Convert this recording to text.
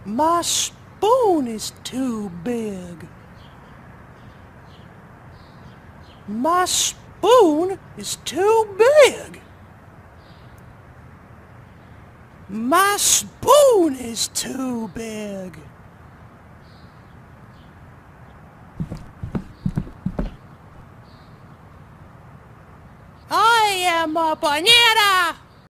My spoon is too big. My spoon is too big. My spoon is too big. I am a banana.